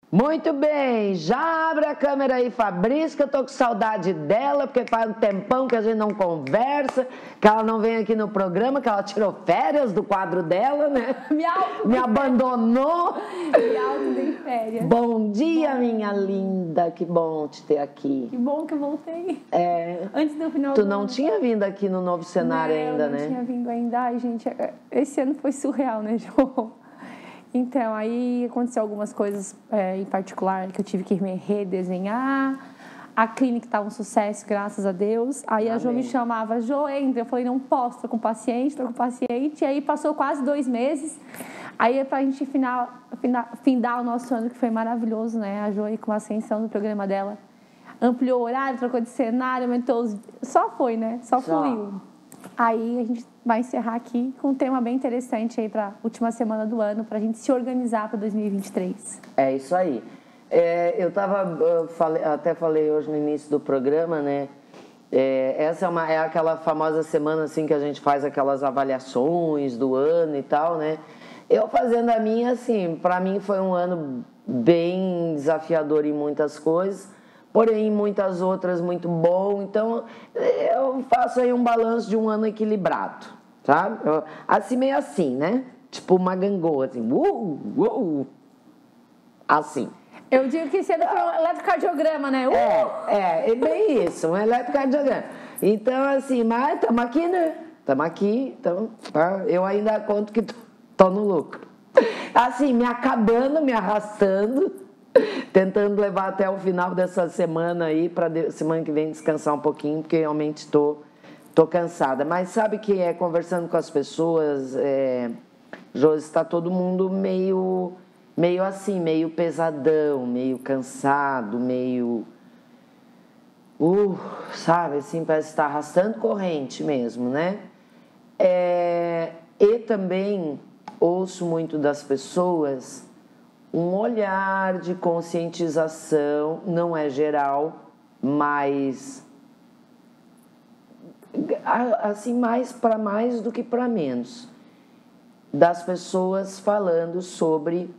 Muito bem, já abre a câmera aí, Fabrício, que eu tô com saudade dela, porque faz um tempão que a gente não conversa, que ela não vem aqui no programa, que ela tirou férias do quadro dela, né? Me abandonou. Me auto-dei férias. Bom dia, minha linda, que bom te ter aqui. Que bom que eu voltei. É. Antes do final Tu do não ano. tinha vindo aqui no novo cenário ainda, né? Não tinha vindo ainda. Ai, gente, esse ano foi surreal, né, João? Então, aí aconteceu algumas coisas em particular que eu tive que me redesenhar. A clínica estava um sucesso, graças a Deus. Aí a Jo me chamava, Jo, entra. Eu falei, não posso, tô com paciente. E aí passou quase 2 meses. Aí é pra gente findar o nosso ano, que foi maravilhoso, né? A Jo aí com a ascensão do programa dela. Ampliou o horário, trocou de cenário, aumentou os... Só foi, né? Só fluiu. Aí a gente vai encerrar aqui com um tema bem interessante aí para a última semana do ano, para a gente se organizar para 2023. É isso aí. Eu até falei hoje no início do programa, né? Essa é aquela famosa semana assim que a gente faz aquelas avaliações do ano e tal, né? Eu fazendo a minha, assim, para mim foi um ano bem desafiador em muitas coisas, porém em muitas outras muito bom. Então eu faço aí um balanço de um ano equilibrado, sabe? Assim, meio assim, né? Tipo uma gangorra, assim, assim. Eu digo que sendo um eletrocardiograma, né? É bem isso, um eletrocardiograma. Então, assim, mas estamos aqui, né? Estamos aqui, então, eu ainda conto que tô no lucro. Assim, me acabando, me arrastando, tentando levar até o final dessa semana aí, para semana que vem descansar um pouquinho, porque realmente tô cansada. Mas sabe que conversando com as pessoas, Josi, está todo mundo meio assim, meio pesadão, meio cansado, meio... sabe, assim, parece estar arrastando corrente mesmo, né? E também ouço muito das pessoas um olhar de conscientização, não é geral, mas assim, mais para mais do que para menos, das pessoas falando sobre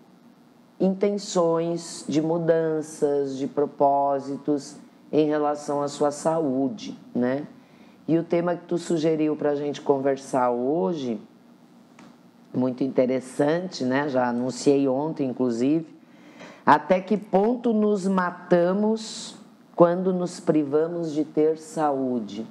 intenções de mudanças, de propósitos em relação à sua saúde, né? E o tema que tu sugeriu para a gente conversar hoje, muito interessante, né? Já anunciei ontem, inclusive. Até que ponto nos matamos quando nos privamos de ter saúde?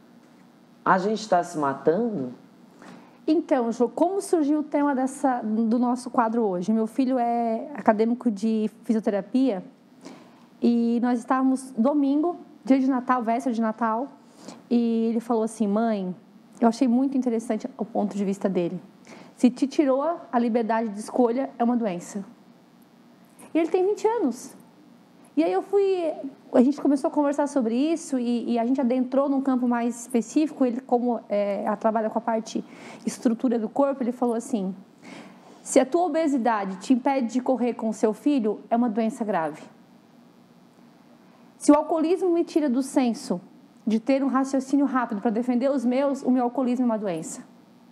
A gente está se matando? Então, Jô, como surgiu o tema do nosso quadro hoje? Meu filho é acadêmico de fisioterapia e nós estávamos domingo, dia de Natal, véspera de Natal, e ele falou assim, mãe, eu achei muito interessante o ponto de vista dele. Se te tirou a liberdade de escolha, é uma doença. E ele tem 20 anos. E aí a gente começou a conversar sobre isso e a gente adentrou num campo mais específico. Ele, como trabalha com a parte estrutura do corpo, ele falou assim, se a tua obesidade te impede de correr com o seu filho, é uma doença grave. Se o alcoolismo me tira do senso de ter um raciocínio rápido para defender os meus, o meu alcoolismo é uma doença.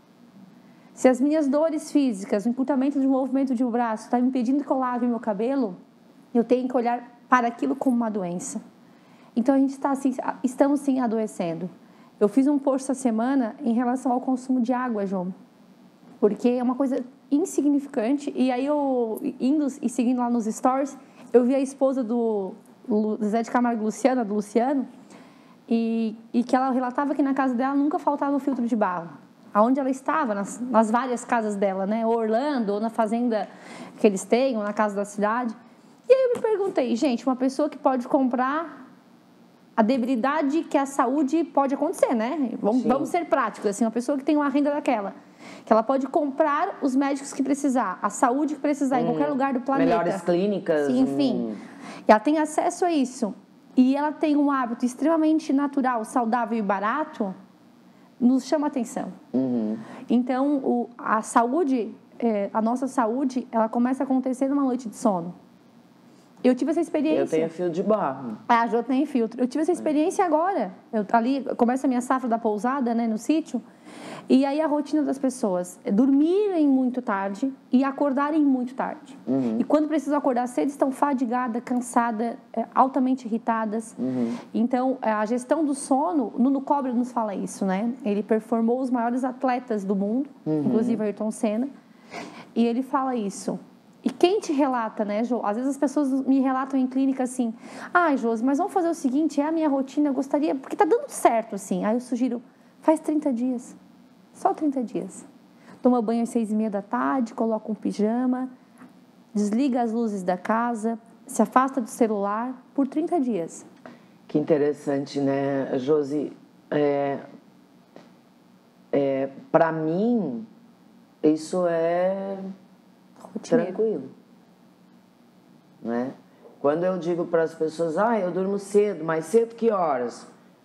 Se as minhas dores físicas, o encurtamento de movimento de um braço está me impedindo que eu lave meu cabelo, eu tenho que olhar para aquilo como uma doença. Então, estamos sim adoecendo. Eu fiz um post essa semana em relação ao consumo de água, João, porque é uma coisa insignificante. E aí, eu indo e seguindo lá nos stories, eu vi a esposa do Zé de Camargo Luciano, do Luciano, e que ela relatava que na casa dela nunca faltava um filtro de barro. Aonde ela estava, nas várias casas dela, né? Ou Orlando, ou na fazenda que eles têm, ou na casa da cidade. E aí eu me perguntei, gente, uma pessoa que pode comprar a debilidade que a saúde pode acontecer, né? Vamos ser práticos, assim, uma pessoa que tem uma renda daquela, que ela pode comprar os médicos que precisar, a saúde que precisar, em qualquer lugar do planeta. Melhores clínicas. Sim, enfim. E ela tem acesso a isso. E ela tem um hábito extremamente natural, saudável e barato, nos chama atenção. Então, a saúde, a nossa saúde, ela começa a acontecer numa noite de sono. Eu tive essa experiência. Eu tenho fio de barro. A Jo tem filtro. Eu tive essa experiência agora. Ali começa a minha safra da pousada, né, no sítio. E aí a rotina das pessoas é dormirem muito tarde e acordarem muito tarde. E quando precisam acordar cedo, estão fadigadas, cansadas, altamente irritadas. Então, a gestão do sono, Nuno Cobra nos fala isso, né? Ele performou os maiores atletas do mundo, inclusive Ayrton Senna. E ele fala isso. E quem te relata, né, Jô? Às vezes as pessoas me relatam em clínica assim, Josi, mas vamos fazer o seguinte, é a minha rotina, eu gostaria, porque tá dando certo, assim. Aí eu sugiro, faz 30 dias, só 30 dias. Toma banho às 6h30 da tarde, coloca um pijama, desliga as luzes da casa, se afasta do celular por 30 dias. Que interessante, né, Josi? Para mim, isso é... Rotineiro. Tranquilo, né? Quando eu digo para as pessoas, eu durmo cedo, mais cedo que horas?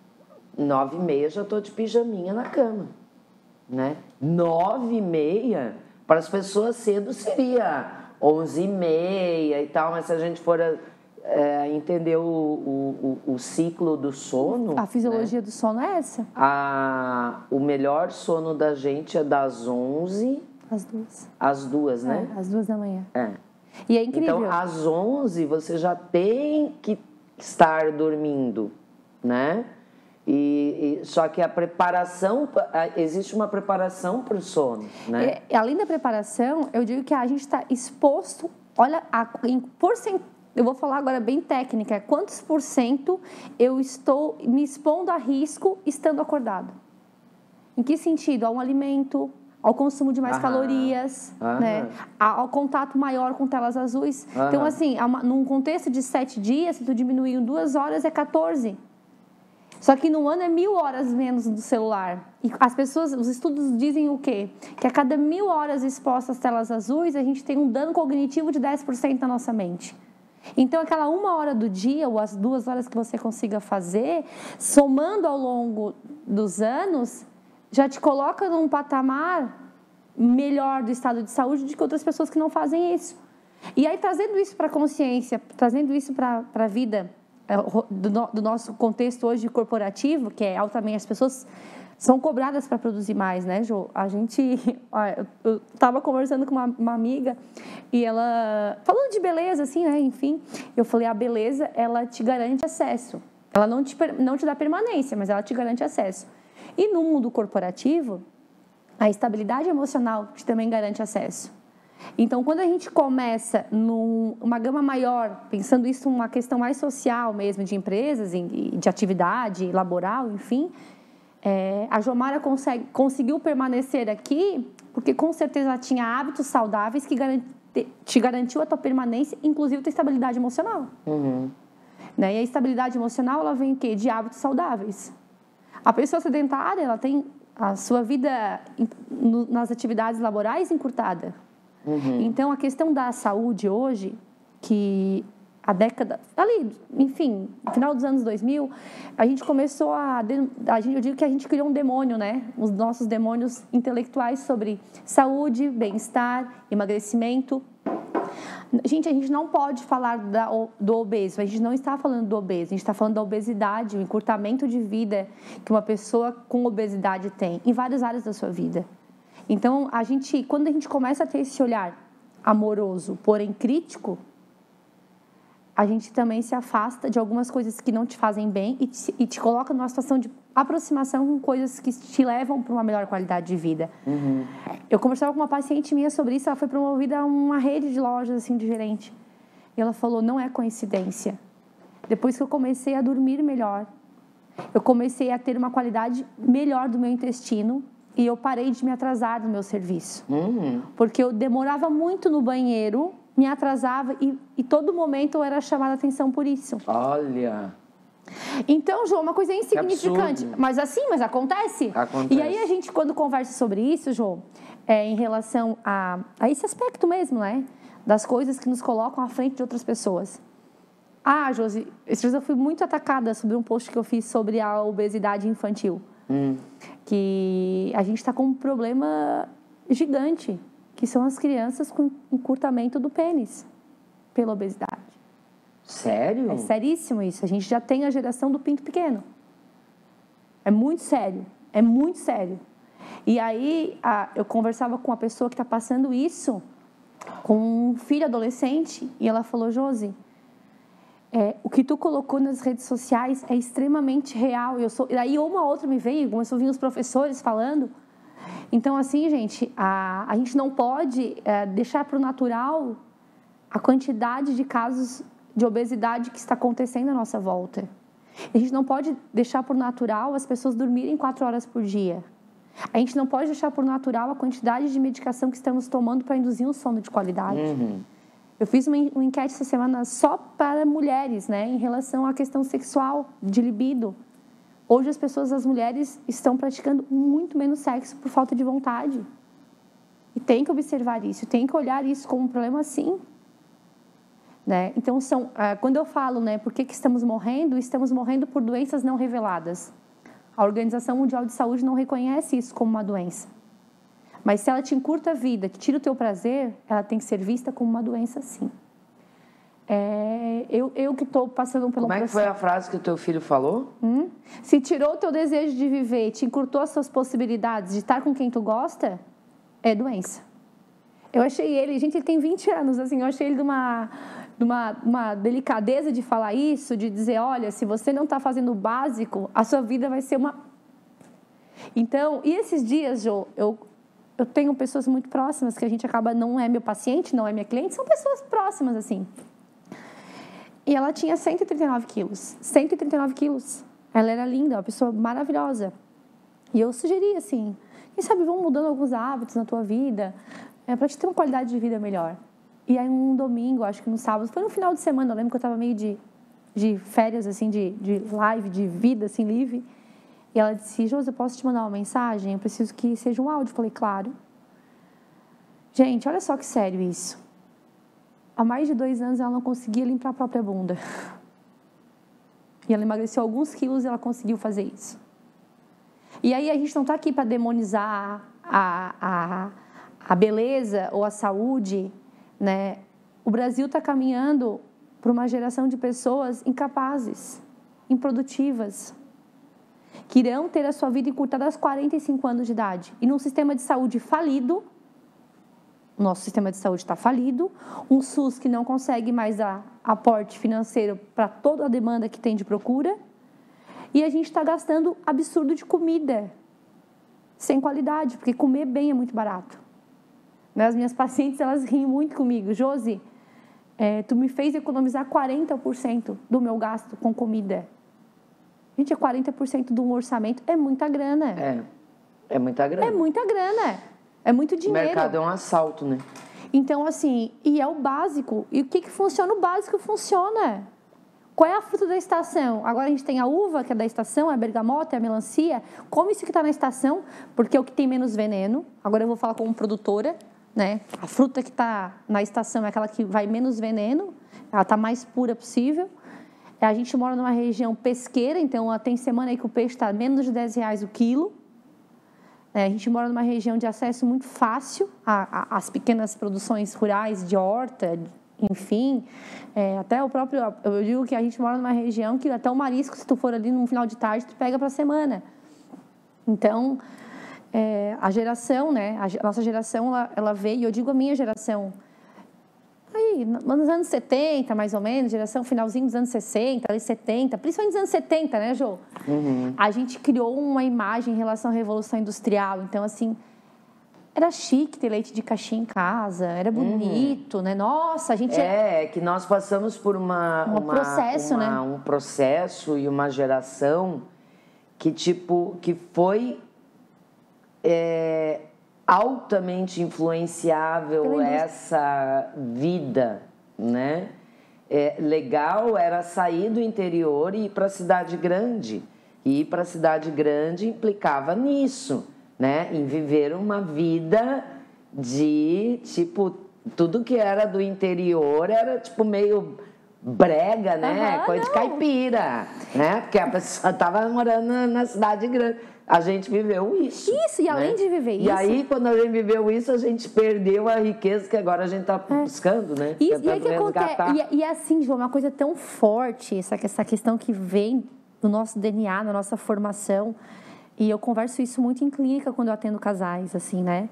9h30 já estou de pijaminha na cama, né? 9h30 para as pessoas cedo seria 11h30 e tal, mas se a gente for entender o ciclo do sono, a fisiologia, né, do sono é essa. O melhor sono da gente é das 11 às 2, né? Às 2 da manhã. E é incrível. Então, às 11 você já tem que estar dormindo, né? Só que a preparação, existe uma preparação para o sono, né? Além da preparação, eu digo que a gente está exposto, olha, em porcentagem, eu vou falar agora bem técnica, quantos % eu estou me expondo a risco estando acordado? Em que sentido? A um alimento, ao consumo de mais calorias, né? Ao contato maior com telas azuis. Então, assim, num contexto de 7 dias, se tu diminuir em 2 horas, é 14. Só que no ano é 1.000 horas menos do celular. E as pessoas, os estudos dizem o quê? Que a cada 1.000 horas expostas às telas azuis, a gente tem um dano cognitivo de 10% na nossa mente. Então, aquela 1 hora do dia, ou as 2 horas que você consiga fazer, somando ao longo dos anos, já te coloca num patamar melhor do estado de saúde do que outras pessoas que não fazem isso. E aí, trazendo isso para a consciência, trazendo isso para a vida do nosso contexto hoje corporativo, que é altamente, as pessoas são cobradas para produzir mais, né, Jô? A gente... Eu estava conversando com uma amiga e ela... Falando de beleza, assim, né, enfim. Eu falei, a beleza, ela te garante acesso. Ela não te dá permanência, mas ela te garante acesso. E no mundo corporativo, a estabilidade emocional te também garante acesso. Então, quando a gente começa numa gama maior, pensando isso uma questão mais social mesmo, de empresas, de atividade laboral, enfim, a Jomara conseguiu permanecer aqui porque com certeza ela tinha hábitos saudáveis que te garantiu a tua permanência, inclusive a tua estabilidade emocional. Né? E a estabilidade emocional, ela vem o quê? De hábitos saudáveis. A pessoa sedentária, ela tem a sua vida nas atividades laborais encurtada. Então, a questão da saúde hoje, que a década... enfim, no final dos anos 2000, a gente começou eu digo que a gente criou um demônio, né? Os nossos demônios intelectuais sobre saúde, bem-estar, emagrecimento. Gente, a gente não pode falar do obeso, a gente não está falando do obeso, a gente está falando da obesidade, o encurtamento de vida que uma pessoa com obesidade tem em várias áreas da sua vida. Então, quando a gente começa a ter esse olhar amoroso, porém crítico, a gente também se afasta de algumas coisas que não te fazem bem e te coloca numa situação de aproximação com coisas que te levam para uma melhor qualidade de vida. Eu conversava com uma paciente minha sobre isso, ela foi promovida a uma rede de lojas, assim, de gerente. E ela falou, não é coincidência. Depois que eu comecei a dormir melhor, eu comecei a ter uma qualidade melhor do meu intestino, e eu parei de me atrasar no meu serviço. Porque eu demorava muito no banheiro, me atrasava e todo momento eu era chamada a atenção por isso. Olha! Então, João, uma coisa insignificante. Mas acontece. E aí a gente, quando conversa sobre isso, João, em relação a esse aspecto mesmo, né? Das coisas que nos colocam à frente de outras pessoas. Josi, esses dias eu fui muito atacada sobre um post que eu fiz sobre a obesidade infantil. Que a gente está com um problema gigante, que são as crianças com encurtamento do pênis pela obesidade. Sério? É seríssimo isso. A gente já tem a geração do pinto pequeno. É muito sério. É muito sério. E aí, eu conversava com uma pessoa que está passando isso, com um filho adolescente, e ela falou, Josi, o que tu colocou nas redes sociais é extremamente real. E aí uma outra me veio, começou a vir os professores falando. Então, assim, gente, a gente não pode deixar para o natural a quantidade de casos de obesidade que está acontecendo à nossa volta. A gente não pode deixar por natural as pessoas dormirem 4 horas por dia. A gente não pode deixar por natural a quantidade de medicação que estamos tomando para induzir um sono de qualidade. Eu fiz uma enquete essa semana só para mulheres, né, em relação à questão sexual, de libido. Hoje as mulheres estão praticando muito menos sexo por falta de vontade. E tem que observar isso, tem que olhar isso como um problema sim. Né? Então, quando eu falo, né, por que estamos morrendo por doenças não reveladas. A Organização Mundial de Saúde não reconhece isso como uma doença. Mas se ela te encurta a vida, te tira o teu prazer, ela tem que ser vista como uma doença, sim. Eu que estou passando por um processo... Como é que foi a frase que o teu filho falou? Se tirou o teu desejo de viver, te encurtou as suas possibilidades de estar com quem tu gosta, é doença. Eu achei ele, gente, ele tem 20 anos, assim, eu achei ele de uma delicadeza de falar isso, de dizer, olha, se você não está fazendo o básico, a sua vida vai ser uma... Então, e esses dias, Jô, eu tenho pessoas muito próximas que a gente acaba, não é meu paciente, não é minha cliente, são pessoas próximas, assim. E ela tinha 139 quilos. 139 quilos. Ela era linda, uma pessoa maravilhosa. E eu sugeri, assim, quem sabe vão mudando alguns hábitos na tua vida, para te ter uma qualidade de vida melhor. E aí, um domingo, acho que no sábado, foi no final de semana, eu lembro que eu estava meio de férias, assim, de live, de vida, assim, livre. E ela disse, Josi, eu posso te mandar uma mensagem? Eu preciso que seja um áudio. Eu falei, claro. Gente, olha só que sério isso. Há mais de 2 anos, ela não conseguia limpar a própria bunda. E ela emagreceu alguns quilos e ela conseguiu fazer isso. E aí, a gente não está aqui para demonizar a beleza ou a saúde, né? O Brasil está caminhando para uma geração de pessoas incapazes, improdutivas, que irão ter a sua vida encurtada aos 45 anos de idade. E num sistema de saúde falido, o nosso sistema de saúde está falido, um SUS que não consegue mais dar aporte financeiro para toda a demanda que tem de procura, e a gente está gastando absurdo de comida, sem qualidade, porque comer bem é muito barato. As minhas pacientes, elas riem muito comigo. Josi, tu me fez economizar 40% do meu gasto com comida. Gente, 40% de um orçamento é muita grana. É muita grana. É muita grana. É muito dinheiro. O mercado é um assalto, né? Então, assim, e é o básico. E o que funciona? O básico funciona. Qual é a fruta da estação? Agora a gente tem a uva, que é da estação, a bergamota, a melancia. Come isso que está na estação, porque é o que tem menos veneno. Agora eu vou falar como produtora, né? A fruta que está na estação é aquela que vai menos veneno, ela está mais pura possível. A gente mora numa região pesqueira, então tem semana aí que o peixe está menos de R$10 o quilo. A gente mora numa região de acesso muito fácil às pequenas produções rurais de horta, enfim. Até o próprio... Eu digo que a gente mora numa região que até o marisco, se tu for ali no final de tarde, tu pega para a semana. Então, a geração, né? A nossa geração, ela veio... Eu digo a minha geração... Aí, nos anos 70, mais ou menos, geração finalzinho dos anos 60, ali 70, principalmente nos anos 70, né, Jô? A gente criou uma imagem em relação à Revolução Industrial. Então, assim, era chique ter leite de caixinha em casa, era bonito, né? Nossa, a gente... que nós passamos por um processo e uma geração que foi... altamente influenciável essa vida, né? Legal era sair do interior e ir para a cidade grande. E ir para a cidade grande implicava nisso, né? Em viver uma vida de, tudo que era do interior era, meio brega, né? Coisa de caipira, né? Porque a pessoa estava morando na cidade grande. A gente viveu isso. Isso, e além de viver isso... E aí, quando a gente viveu isso, a gente perdeu a riqueza que agora a gente está buscando, né? Isso, e aí que acontece... E assim, João, uma coisa tão forte, essa questão que vem do nosso DNA, da nossa formação, e eu converso isso muito em clínica quando eu atendo casais, assim, né?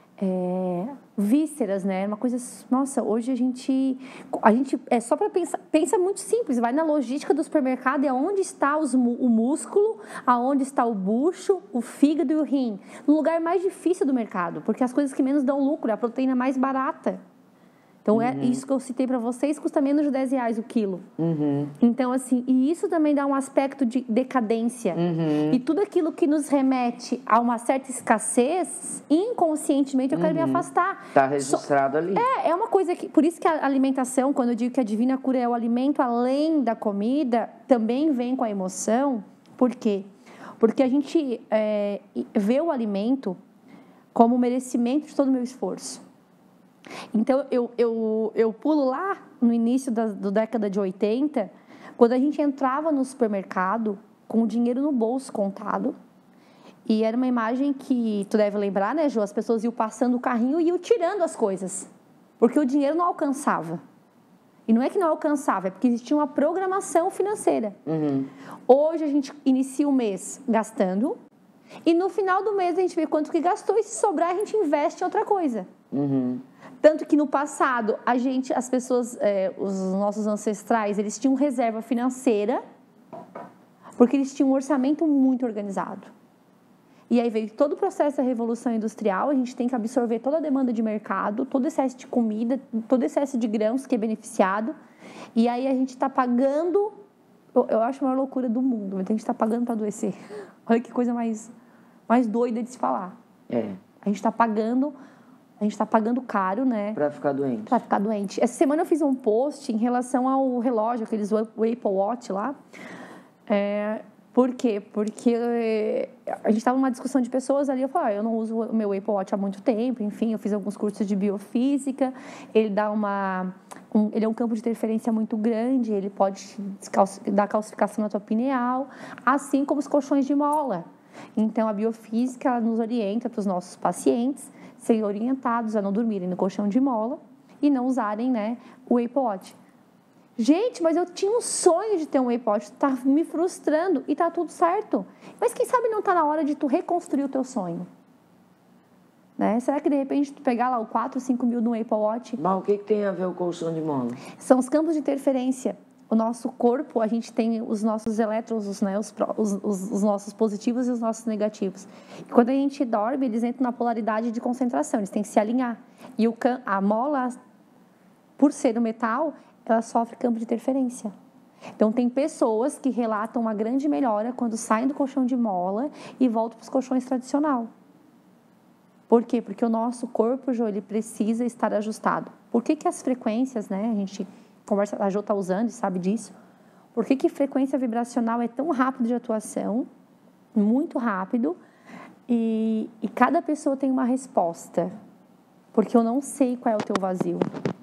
Vísceras, né? Uma coisa... Nossa, hoje a gente é só para pensar... Pensa muito simples. Vai na logística do supermercado, é onde está o músculo, aonde está o bucho, o fígado e o rim. No lugar mais difícil do mercado, porque as coisas que menos dão lucro, é a proteína mais barata. Então, é isso que eu citei para vocês, custa menos de R$10 o quilo. Então, assim, e isso também dá um aspecto de decadência. E tudo aquilo que nos remete a uma certa escassez, inconscientemente eu quero me afastar. Está registrado ali. É uma coisa que... Por isso que a alimentação, quando eu digo que a divina cura é o alimento além da comida, também vem com a emoção. Por quê? Porque a gente vê o alimento como merecimento de todo o meu esforço. Então, eu pulo lá no início da década de 80, quando a gente entrava no supermercado com o dinheiro no bolso contado, e era uma imagem que tu deve lembrar, né, Jô? As pessoas iam passando o carrinho e iam tirando as coisas, porque o dinheiro não alcançava. E não é que não alcançava, é porque existia uma programação financeira. Hoje a gente inicia o mês gastando, e no final do mês a gente vê quanto que gastou, e se sobrar a gente investe em outra coisa. Tanto que no passado, as pessoas, os nossos ancestrais, eles tinham reserva financeira, porque eles tinham um orçamento muito organizado. E aí veio todo o processo da Revolução Industrial, a gente tem que absorver toda a demanda de mercado, todo excesso de comida, todo excesso de grãos que é beneficiado, e aí a gente está pagando, eu acho a maior loucura do mundo, mas a gente está pagando para adoecer. Olha que coisa mais doida de se falar. A gente está pagando caro, né? Para ficar doente. Para ficar doente. Essa semana eu fiz um post em relação ao relógio, aqueles Apple Watch lá. Por quê? Porque a gente estava numa discussão de pessoas ali, eu falei, eu não uso o meu Apple Watch há muito tempo, enfim, eu fiz alguns cursos de biofísica, ele é um campo de interferência muito grande, ele pode dar calcificação na tua pineal, assim como os colchões de mola. Então, a biofísica ela nos orienta para os nossos pacientes serem orientados a não dormirem no colchão de mola e não usarem, né, o Apple Watch. Gente, mas eu tinha um sonho de ter um Apple Watch, tá me frustrando e tá tudo certo. Mas quem sabe não tá na hora de tu reconstruir o teu sonho? Né? Será que de repente tu pegar lá o 4, 5 mil no Apple Watch? Mas o que tem a ver o colchão de mola? São os campos de interferência. O nosso corpo, a gente tem os nossos elétrons, né, os nossos positivos e os nossos negativos. E quando a gente dorme, eles entram na polaridade de concentração, eles têm que se alinhar. E a mola, por ser um metal, ela sofre campo de interferência. Então, tem pessoas que relatam uma grande melhora quando saem do colchão de mola e voltam para os colchões tradicional. Por quê? Porque o nosso corpo, Jô, ele precisa estar ajustado. Por que as frequências, né, a gente... a Jô está usando e sabe disso. Por que frequência vibracional é tão rápido de atuação? Muito rápido. E cada pessoa tem uma resposta. Porque eu não sei qual é o teu vazio.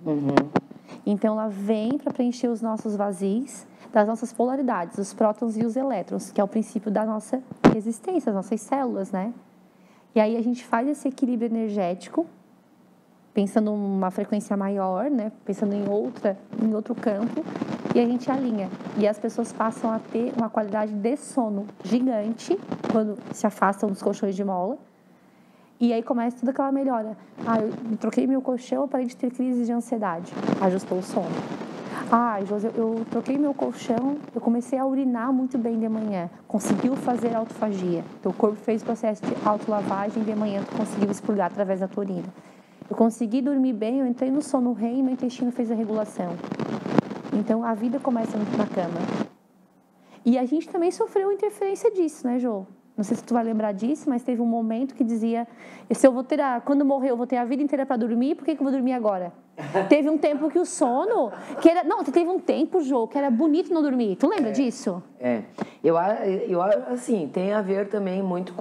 Então, ela vem para preencher os nossos vazios das nossas polaridades, os prótons e os elétrons, que é o princípio da nossa existência, das nossas células, né? E aí a gente faz esse equilíbrio energético, pensando em uma frequência maior, né? Pensando em outro campo, e a gente alinha. E as pessoas passam a ter uma qualidade de sono gigante quando se afastam dos colchões de mola. E aí começa toda aquela melhora. Eu troquei meu colchão, eu parei de ter crise de ansiedade. Ajustou o sono. José, eu troquei meu colchão, eu comecei a urinar muito bem de manhã. Conseguiu fazer autofagia. Teu corpo fez o processo de autolavagem, de manhã tu conseguiu expurgar através da tua urina. Eu consegui dormir bem, eu entrei no sono REM e meu intestino fez a regulação. Então, a vida começa na cama. E a gente também sofreu interferência disso, né, Jô? Não sei se tu vai lembrar disso, mas teve um momento que dizia, quando morrer eu vou ter a vida inteira para dormir, por que eu vou dormir agora? Teve um tempo que o sono, teve um tempo, Jô, que era bonito não dormir. Tu lembra disso? Eu assim, tem a ver também muito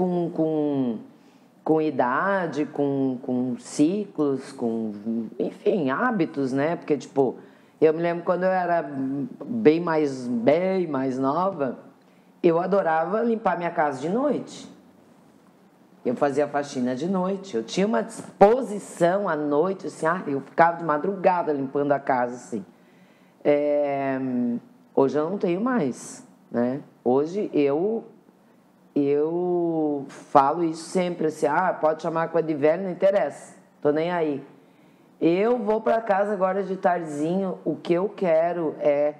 com idade, com ciclos, enfim, hábitos, né? Porque, tipo, Eu me lembro quando eu era bem mais nova, eu adorava limpar minha casa de noite. Eu fazia faxina de noite. Eu tinha uma disposição à noite, assim, eu ficava de madrugada limpando a casa, assim. Hoje eu não tenho mais, né? Hoje eu falo isso sempre, assim, pode chamar coisa de velho, não interessa, tô nem aí. Eu vou para casa agora de tardezinho, o que eu quero é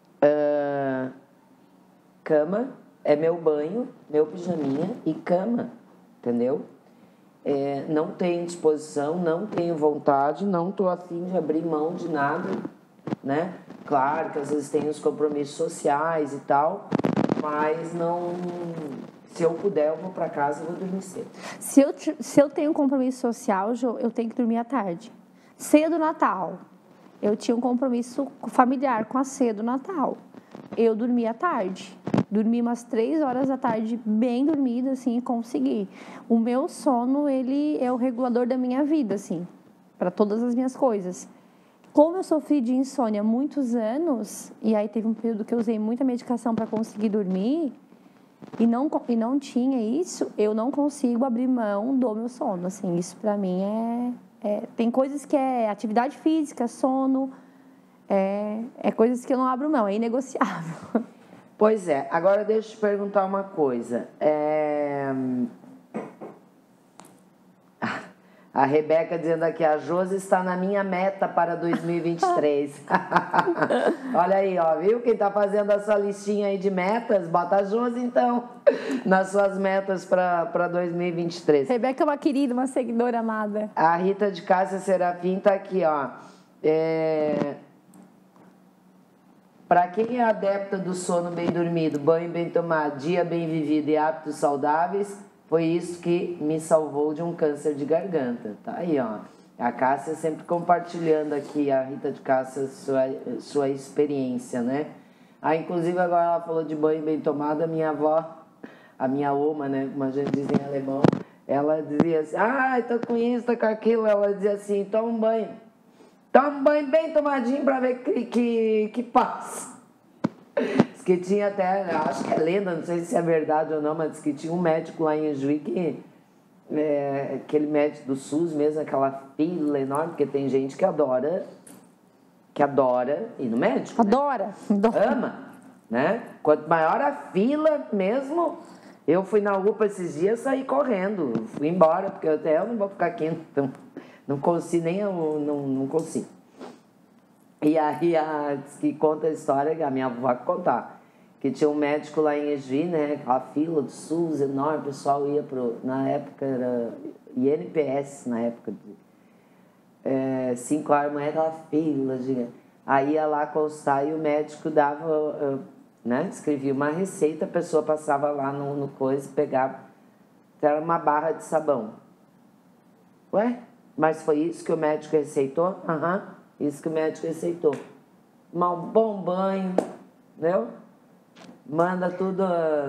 cama, é meu banho, meu pijaminha e cama, entendeu? Não tenho disposição, não tenho vontade, não tô afim de abrir mão de nada, né? Claro que às vezes tem os compromissos sociais e tal, mas não... Se eu puder, eu vou para casa e vou dormir cedo. Se eu tenho um compromisso social, Jo, eu tenho que dormir à tarde. Ceia do Natal, eu tinha um compromisso familiar com a ceia do Natal. Eu dormi à tarde. Dormi umas 3 horas da tarde, bem dormida, assim, e consegui. O meu sono, ele é o regulador da minha vida, assim, para todas as minhas coisas. Como eu sofri de insônia há muitos anos, e aí teve um período que eu usei muita medicação para conseguir dormir, e não tinha isso, eu não consigo abrir mão do meu sono, assim, isso para mim tem coisas que é atividade física, sono, coisas que eu não abro mão, é inegociável. Pois é, agora deixa eu te perguntar uma coisa. A Rebeca dizendo aqui, a Josi está na minha meta para 2023. Olha aí, ó, viu? Quem está fazendo a sua listinha aí de metas, bota a Josi, então, nas suas metas para 2023. Rebeca é uma querida, uma seguidora amada. A Rita de Cássia Serafim está aqui, ó. Para quem é adepta do sono bem dormido, banho bem tomado, dia bem vivido e hábitos saudáveis, foi isso que me salvou de um câncer de garganta. Tá aí, ó. A Cássia sempre compartilhando aqui, a Rita de Cássia, sua experiência, né? Inclusive agora ela falou de banho bem tomado, a minha avó, a minha oma, né? Como a gente diz em alemão, ela dizia assim, tô com isso, tô com aquilo. Ela dizia assim, toma um banho bem tomadinho pra ver que passa. Diz que tinha até, acho que é lenda, não sei se é verdade ou não, mas diz que tinha um médico lá em Juí que, aquele médico do SUS mesmo, aquela fila enorme, porque tem gente que adora ir no médico. Adora. Ama, né? Quanto maior a fila mesmo, eu fui na UPA esses dias, saí correndo, fui embora, porque eu não vou ficar aqui, então não consigo, não consigo. E aí, que conta a história, que a minha avó vai contar, que tinha um médico lá em Juí, né, aquela fila do SUS enorme, o pessoal ia na época era INPS, na época de 5 horas da manhã, aquela fila gigante. Aí ia lá constar e o médico dava, né, escrevia uma receita, a pessoa passava lá no coisa, pegava, era uma barra de sabão. Ué, mas foi isso que o médico receitou? Isso que o médico receitou. Um bom banho, entendeu? Manda tudo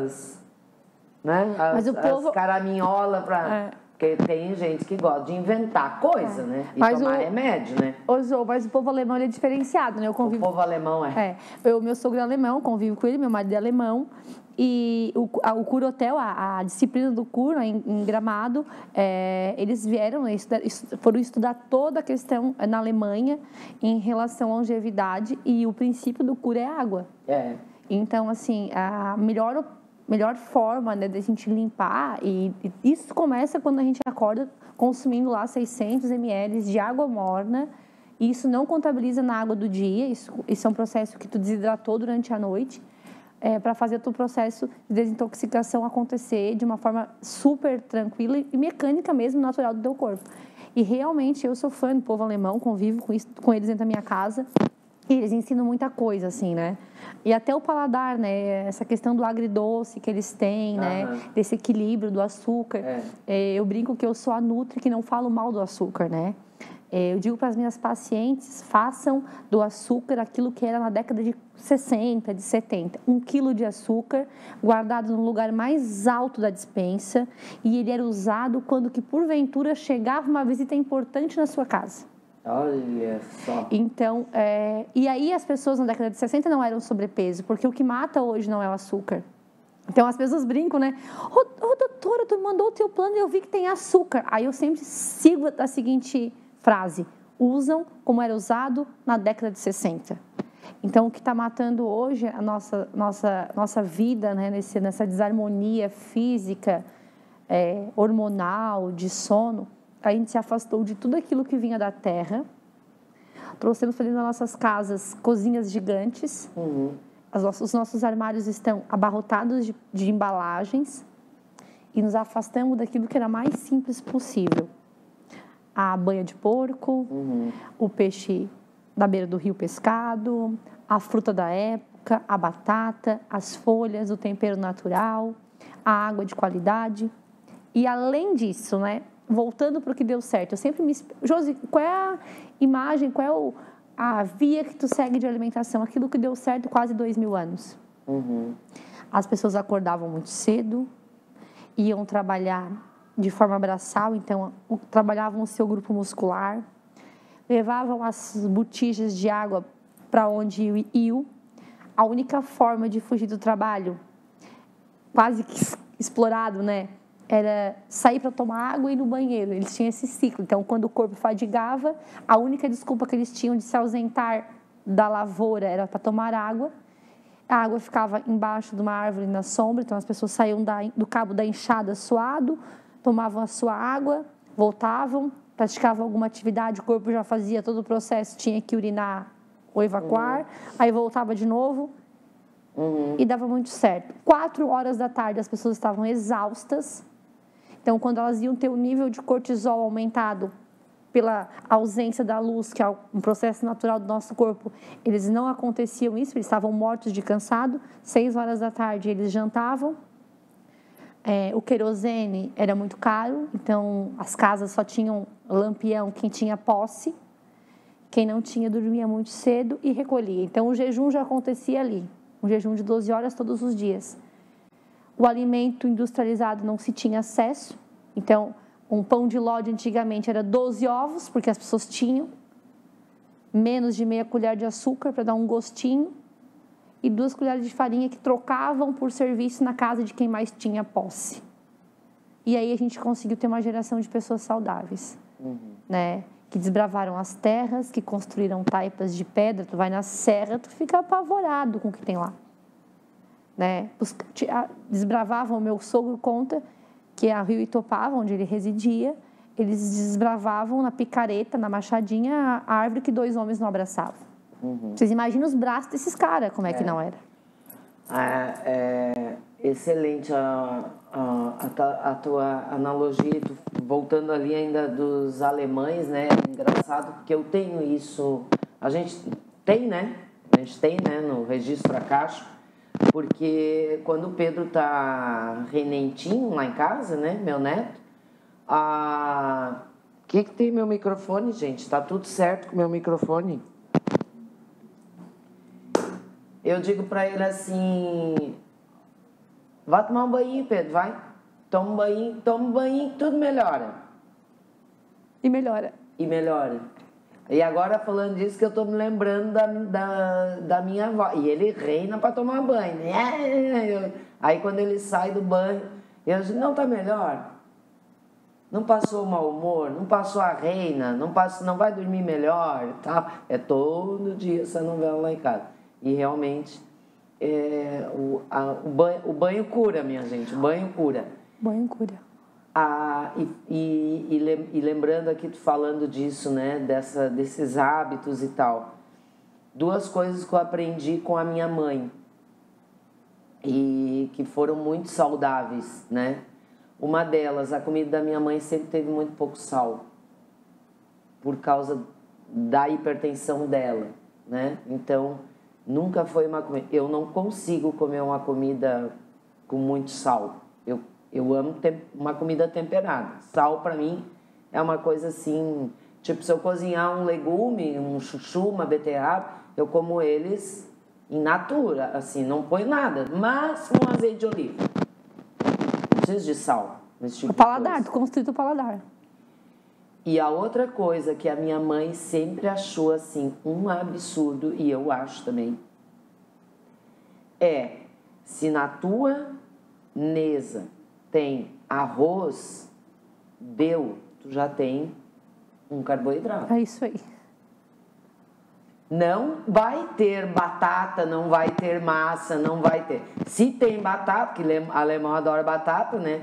as caraminholas pra... Porque tem gente que gosta de inventar coisa, né? E mas tomar remédio, né? Mas o povo alemão, ele é diferenciado, né? O povo alemão Meu sogro é alemão, convivo com ele, meu marido é alemão. E o Cur-Hotel, a disciplina do Cur, em Gramado, eles foram estudar toda a questão na Alemanha em relação à longevidade, e o princípio do Cur é água. Então, assim, a melhor forma, né, de a gente limpar, e isso começa quando a gente acorda consumindo lá 600 ml de água morna. Isso não contabiliza na água do dia, isso é um processo que tu desidratou durante a noite, para fazer o teu processo de desintoxicação acontecer de uma forma super tranquila e mecânica mesmo, natural do teu corpo. E realmente eu sou fã do povo alemão, convivo com eles dentro da minha casa, e eles ensinam muita coisa, assim, né? E até o paladar, né? Essa questão do agridoce que eles têm, né? Desse equilíbrio do açúcar. Eu brinco que eu sou a nutri que não falo mal do açúcar, né? Eu digo para as minhas pacientes, façam do açúcar aquilo que era na década de 60, de 70. 1 quilo de açúcar guardado no lugar mais alto da despensa, e ele era usado quando que, porventura, chegava uma visita importante na sua casa. Olha só. Então, e aí as pessoas na década de 60 não eram sobrepeso, porque o que mata hoje não é o açúcar. Então as pessoas brincam, né? Ô, doutora, tu me mandou o teu plano e eu vi que tem açúcar. Aí eu sempre sigo a seguinte frase: usam como era usado na década de 60. Então o que está matando hoje a nossa vida, né? Nessa desarmonia física, hormonal, de sono, a gente se afastou de tudo aquilo que vinha da terra. Trouxemos para dentro das nossas casas cozinhas gigantes. Os nossos armários estão abarrotados de embalagens e nos afastamos daquilo que era mais simples possível. A banha de porco, o peixe da beira do rio pescado, a fruta da época, a batata, as folhas, o tempero natural, a água de qualidade. E além disso, né, voltando para o que deu certo, eu sempre me... Josi, qual é a imagem, qual é a via que tu segue de alimentação? Aquilo que deu certo quase 2000 anos. As pessoas acordavam muito cedo, iam trabalhar de forma braçal, então trabalhavam o seu grupo muscular, levavam as botijas de água para onde iam. A única forma de fugir do trabalho, quase que explorado, né, era sair para tomar água e ir no banheiro. Eles tinham esse ciclo. Então, quando o corpo fadigava, a única desculpa que eles tinham de se ausentar da lavoura era para tomar água. A água ficava embaixo de uma árvore na sombra, então as pessoas saíam do cabo da enxada suado, tomavam a sua água, voltavam, praticavam alguma atividade, o corpo já fazia todo o processo, tinha que urinar ou evacuar, aí voltava de novo e dava muito certo. 4 horas da tarde as pessoas estavam exaustas. Então, quando elas iam ter o nível de cortisol aumentado pela ausência da luz, que é um processo natural do nosso corpo, eles não aconteciam isso, eles estavam mortos de cansado. 6 horas da tarde eles jantavam. O querosene era muito caro, então as casas só tinham lampião quem tinha posse. Quem não tinha dormia muito cedo e recolhia. Então, o jejum já acontecia ali, um jejum de 12 horas todos os dias. O alimento industrializado não se tinha acesso, então um pão de ló de antigamente era 12 ovos, porque as pessoas tinham, menos de meia colher de açúcar para dar um gostinho, e 2 colheres de farinha que trocavam por serviço na casa de quem mais tinha posse. E aí a gente conseguiu ter uma geração de pessoas saudáveis, né? Que desbravaram as terras, que construíram taipas de pedra. Tu vai na serra, tu fica apavorado com o que tem lá. Né? Desbravavam, o meu sogro conta que a Rio Itopava, onde ele residia, eles desbravavam na picareta, na machadinha, a árvore que 2 homens não abraçavam. Vocês imaginam os braços desses caras, como é que não era? Excelente a tua analogia, voltando ali ainda dos alemães, né? Engraçado, porque eu tenho isso, a gente tem, né, no registro Acacho, porque quando o Pedro tá renentinho lá em casa, né, meu neto, que tem meu microfone, gente? Tá tudo certo com meu microfone? Eu digo pra ele assim: vai tomar um banho, Pedro, vai. Toma um banho, tudo melhora. E melhora. E agora, falando disso, que eu tô me lembrando da minha avó. E ele reina pra tomar banho. Aí, quando ele sai do banho, eu digo: não tá melhor? Não passou o mau humor? Não passou a reina? Não vai dormir melhor? Tá? É todo dia essa novela lá em casa. E realmente, o banho cura, minha gente. O banho cura. Banho cura. E lembrando aqui, tu falando disso, né? Desses hábitos e tal. 2 coisas que eu aprendi com a minha mãe. E que foram muito saudáveis, né? Uma delas, a comida da minha mãe sempre teve muito pouco sal. Por causa da hipertensão dela, né? Então, nunca foi uma comida... Eu não consigo comer uma comida com muito sal. Eu amo uma comida temperada. Sal, pra mim, é uma coisa assim... Tipo, se eu cozinhar um legume, um chuchu, uma beterraba, eu como eles in natura, assim, não põe nada. Mas um azeite de oliva. Não preciso de sal. Nesse tipo o paladar, tu construiu o paladar. E a outra coisa que a minha mãe sempre achou assim um absurdo, e eu acho também, se na tua mesa tem arroz, tu já tem um carboidrato. É isso aí. Não vai ter batata, não vai ter massa, não vai ter. Se tem batata, que alemão adora batata, né?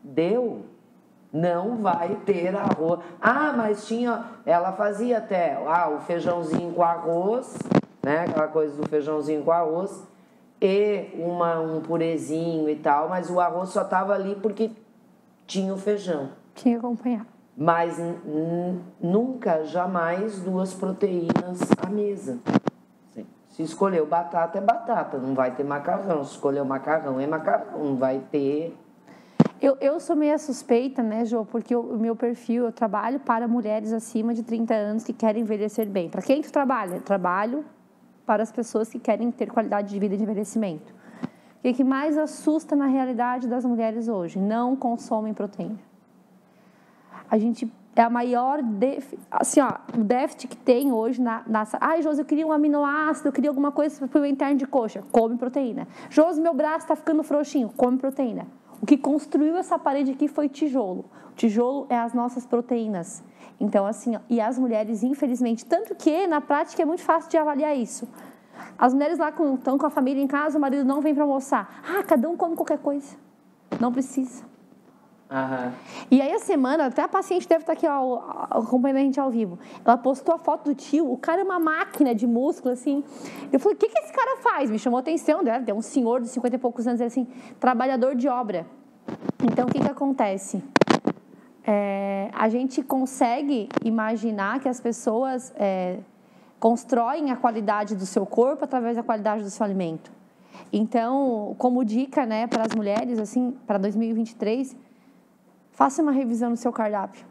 Não vai ter arroz. Mas ela fazia até o feijãozinho com arroz, né? Aquela coisa do feijãozinho com arroz e um purezinho e tal, mas o arroz só tava ali porque tinha o feijão. Tinha que acompanhar. Mas nunca, jamais 2 proteínas à mesa. Se escolheu batata, é batata, não vai ter macarrão. Se escolheu macarrão, é macarrão, não vai ter... Eu sou meio suspeita, né, Jô, porque o meu perfil, eu trabalho para mulheres acima de 30 anos que querem envelhecer bem. Para quem tu trabalha? Eu trabalho para as pessoas que querem ter qualidade de vida e de envelhecimento. O que mais assusta na realidade das mulheres hoje? Não consomem proteína. A gente é a maior o déficit que tem hoje Josi, eu queria um aminoácido, eu queria alguma coisa para o interno de coxa. Come proteína. Josi, meu braço está ficando frouxinho. Come proteína. O que construiu essa parede aqui foi tijolo. O tijolo é as nossas proteínas. Então, assim, e as mulheres, infelizmente, tanto que na prática é muito fácil de avaliar isso. As mulheres lá estão com a família em casa, o marido não vem para almoçar. Cada um come qualquer coisa. Não precisa. Uhum. E aí a semana, até a paciente deve estar aqui acompanhando a gente ao vivo. Ela postou a foto do tio, o cara é uma máquina de músculo, assim. Eu falei, o que esse cara faz? Me chamou a atenção, né? É um senhor de 50 e poucos anos, assim, trabalhador de obra. Então, o que acontece? A gente consegue imaginar que as pessoas constroem a qualidade do seu corpo através da qualidade do seu alimento. Então, como dica, né, para as mulheres, assim, para 2023... faça uma revisão no seu cardápio.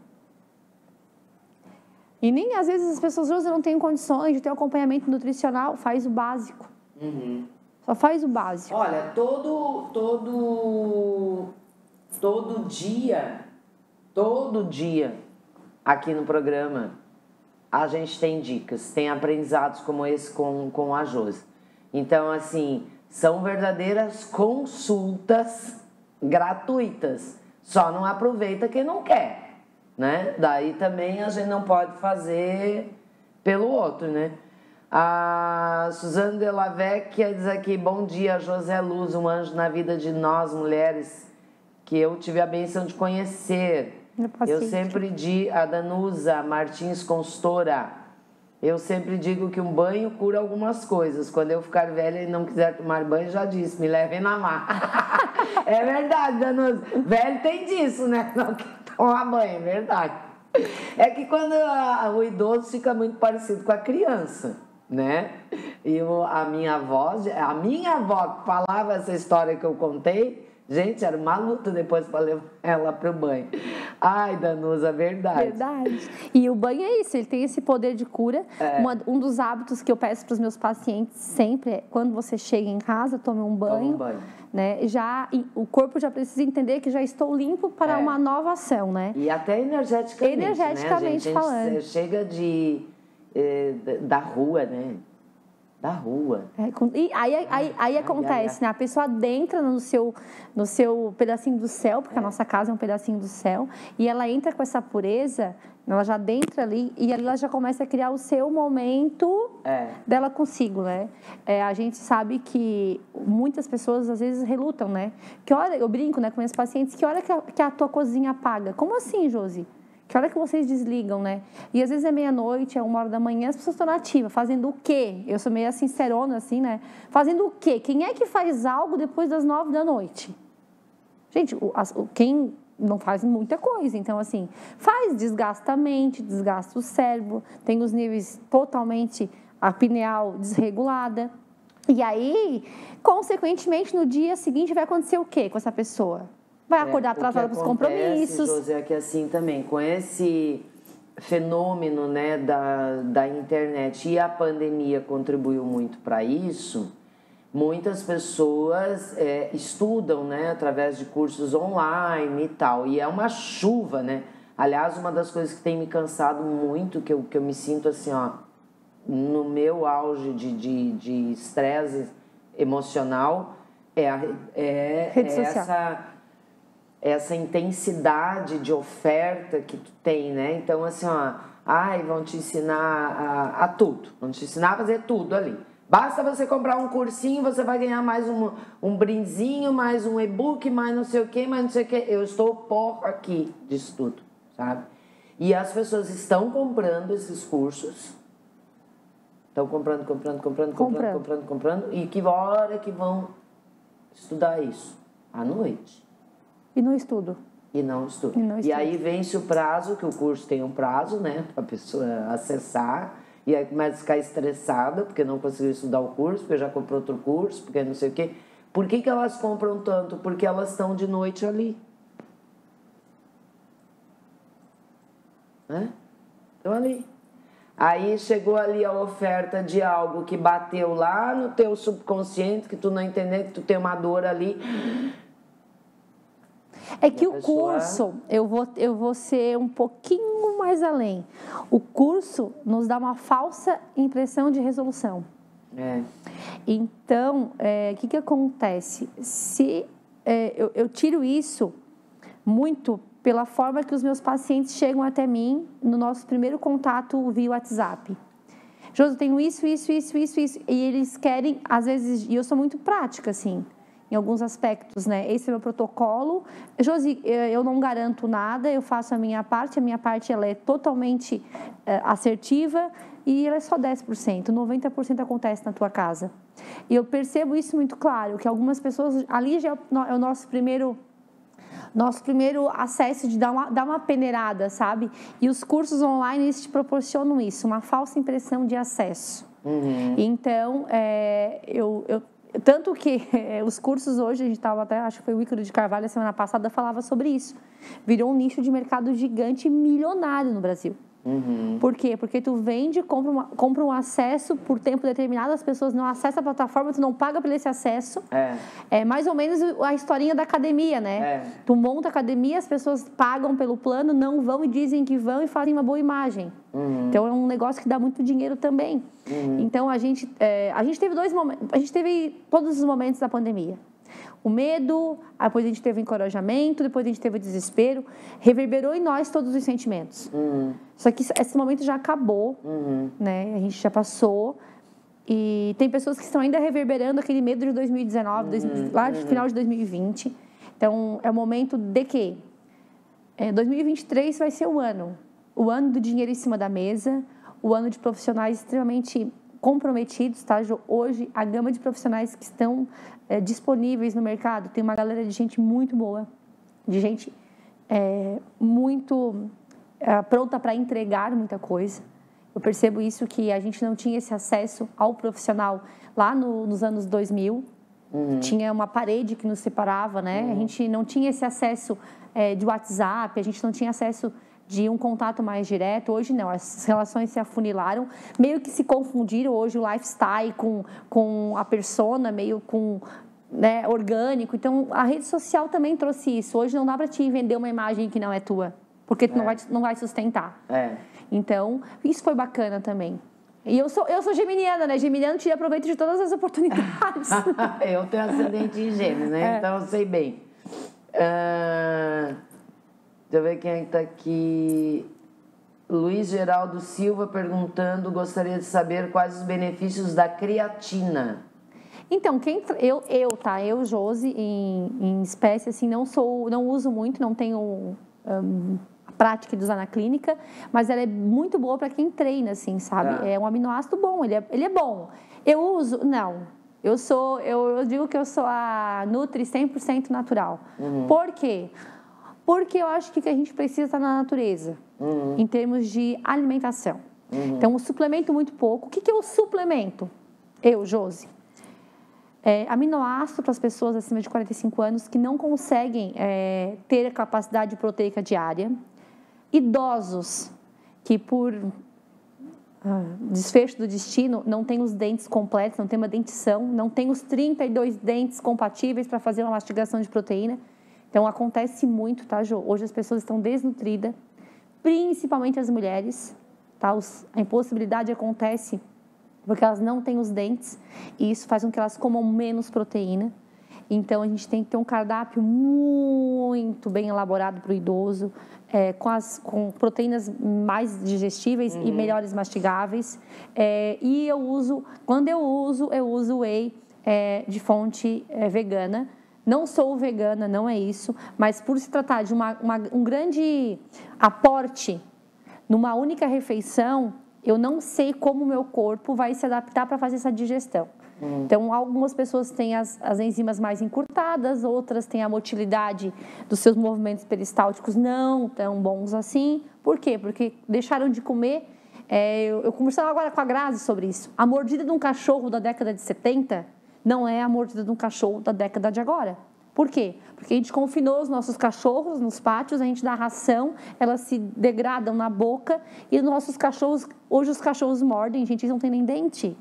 E nem, às vezes, as pessoas não têm condições de ter um acompanhamento nutricional. Faz o básico. Uhum. Só faz o básico. Olha, todo dia, aqui no programa, a gente tem dicas, tem aprendizados como esse com a Josi. Então, assim, são verdadeiras consultas gratuitas. Só não aproveita quem não quer, né? Daí também a gente não pode fazer pelo outro, né? A Suzane de la Vecchia diz aqui, bom dia, José Luz, um anjo na vida de nós, mulheres, que eu tive a bênção de conhecer. Eu sempre digo, a Danusa Martins, consultora, eu sempre digo que um banho cura algumas coisas. Quando eu ficar velha e não quiser tomar banho, já disse, me levem na mar. É verdade, Danusa. Velho tem disso, né? Não quer tomar banho, é verdade. É que quando o idoso fica muito parecido com a criança, né? E a minha avó que falava essa história que eu contei, gente, era uma luta depois para levar ela para o banho. Ai, Danusa, verdade. Verdade. E o banho é isso, ele tem esse poder de cura. Um dos hábitos que eu peço para os meus pacientes sempre é, quando você chega em casa, tome um banho. Né? O corpo já precisa entender que já estou limpo para uma nova ação, né? E até energeticamente, né, gente? A gente falando. Chega da rua, né? Da rua. E aí acontece, né? A pessoa adentra no seu pedacinho do céu, porque a nossa casa é um pedacinho do céu, e ela entra com essa pureza, ela já adentra ali, e ela já começa a criar o seu momento dela consigo, né? A gente sabe que muitas pessoas, às vezes, relutam, né? Que hora, eu brinco, né, com minhas pacientes, que hora que a tua cozinha apaga? Como assim, Josi? Que hora que vocês desligam, né? E às vezes é meia-noite, é 1h da manhã, as pessoas estão nativas, fazendo o quê? Eu sou meio sincerona, assim, né? Fazendo o quê? Quem é que faz algo depois das 9 da noite? Gente, quem não faz muita coisa, então, assim, desgasta a mente, desgasta o cérebro, tem os níveis totalmente, a pineal desregulada. E aí, consequentemente, no dia seguinte vai acontecer o quê com essa pessoa? Vai acordar atrasada para os compromissos. José, que assim também, com esse fenômeno, né, da internet e a pandemia contribuiu muito para isso, muitas pessoas estudam, né, através de cursos online e tal. E é uma chuva, né? Aliás, uma das coisas que tem me cansado muito, que eu me sinto assim, ó, no meu auge de estresse emocional, Rede social. essa intensidade de oferta que tu tem, né? Então, assim, ó, vão te ensinar a tudo, vão te ensinar a fazer tudo ali. Basta você comprar um cursinho, você vai ganhar mais um brindezinho, mais um e-book, mais não sei o quê, mais não sei o quê. Eu estou por aqui disso tudo, sabe? E as pessoas estão comprando esses cursos, estão comprando. E que hora que vão estudar isso? À noite. E não estudo. E não estudo. E aí vence o prazo, que o curso tem um prazo, né? Para a pessoa acessar. E aí começa a ficar estressada, porque não conseguiu estudar o curso, porque já comprou outro curso, porque não sei o quê. Por que elas compram tanto? Porque elas estão de noite ali. Né? Estão ali. Aí chegou ali a oferta de algo que bateu lá no teu subconsciente, que tu não entendeu, que tu tem uma dor ali. É que o curso, eu vou ser um pouquinho mais além. O curso nos dá uma falsa impressão de resolução. Então, o que acontece? Eu tiro isso muito pela forma que os meus pacientes chegam até mim no nosso primeiro contato via WhatsApp. Josi, eu tenho isso. E eles querem, às vezes, e eu sou muito prática, assim, em alguns aspectos, né? Esse é o meu protocolo. Josi, eu não garanto nada, eu faço a minha parte ela é totalmente assertiva e ela é só 10%, 90% acontece na tua casa. E eu percebo isso muito claro, que algumas pessoas, ali já é o nosso primeiro acesso de dar uma peneirada, sabe? E os cursos online, eles te proporcionam isso, uma falsa impressão de acesso. Então, tanto que os cursos hoje, a gente estava até, acho que foi o Ícaro de Carvalho, a semana passada, falava sobre isso. Virou um nicho de mercado gigante e milionário no Brasil. Por quê? Porque tu vende, compra um acesso por tempo determinado, as pessoas não acessam a plataforma, tu não paga por esse acesso. É mais ou menos a historinha da academia, né? Tu monta a academia, as pessoas pagam pelo plano, não vão e dizem que vão e fazem uma boa imagem. Então é um negócio que dá muito dinheiro também. Então a gente teve dois momentos, a gente teve todos os momentos da pandemia. O medo, depois a gente teve o encorajamento, depois a gente teve o desespero, reverberou em nós todos os sentimentos. Só que esse momento já acabou, né? A gente já passou e tem pessoas que estão ainda reverberando aquele medo de 2019, lá de final de 2020. Então, é o momento de que 2023 vai ser o ano do dinheiro em cima da mesa, o ano de profissionais extremamente comprometidos, tá? Hoje, a gama de profissionais que estão disponíveis no mercado, tem uma galera de gente muito boa, de gente muito pronta para entregar muita coisa. Eu percebo isso, que a gente não tinha esse acesso ao profissional lá nos anos 2000, tinha uma parede que nos separava, né? A gente não tinha esse acesso de WhatsApp, a gente não tinha acesso de um contato mais direto. Hoje não, as relações se afunilaram, meio que se confundiram hoje o lifestyle com a persona, meio com, né, orgânico. Então, a rede social também trouxe isso. Hoje não dá para te vender uma imagem que não é tua, porque tu não vai sustentar. Então, isso foi bacana também. E eu sou geminiana, né? Geminiano tira proveito de todas as oportunidades. Eu tenho ascendente em Gêmeos, né? Então, eu sei bem. Deixa eu ver quem está aqui. Luiz Geraldo Silva perguntando, gostaria de saber quais os benefícios da creatina. Então, eu, Josi, em espécie, assim, não uso muito, não tenho a prática de usar na clínica, mas ela é muito boa para quem treina, assim, sabe? É um aminoácido bom, ele é bom. Eu uso? Não. Eu digo que eu sou a Nutri 100% natural. Por quê? Porque eu acho que a gente precisa estar na natureza, em termos de alimentação. Então, eu suplemento muito pouco. O que eu suplemento? Josi. Aminoácido para as pessoas acima de 45 anos que não conseguem ter a capacidade proteica diária. Idosos que, por desfecho do destino, não têm os dentes completos, não tem uma dentição, não tem os 32 dentes compatíveis para fazer uma mastigação de proteína. Então, acontece muito, tá, Jô? Hoje as pessoas estão desnutridas, principalmente as mulheres, tá? A impossibilidade acontece porque elas não têm os dentes e isso faz com que elas comam menos proteína. Então, a gente tem que ter um cardápio muito bem elaborado para o idoso, com proteínas mais digestíveis e melhores mastigáveis. E quando eu uso whey de fonte vegana. Não sou vegana, não é isso, mas por se tratar de um grande aporte numa única refeição, eu não sei como o meu corpo vai se adaptar para fazer essa digestão. Então, algumas pessoas têm as enzimas mais encurtadas, outras têm a motilidade dos seus movimentos peristálticos não tão bons assim. Por quê? Porque deixaram de comer. Eu conversava agora com a Grazi sobre isso. A mordida de um cachorro da década de 70 não é a mordida de um cachorro da década de agora. Por quê? Porque a gente confinou os nossos cachorros nos pátios, a gente dá ração, elas se degradam na boca e os nossos cachorros, hoje os cachorros mordem, gente, eles não têm nem dente.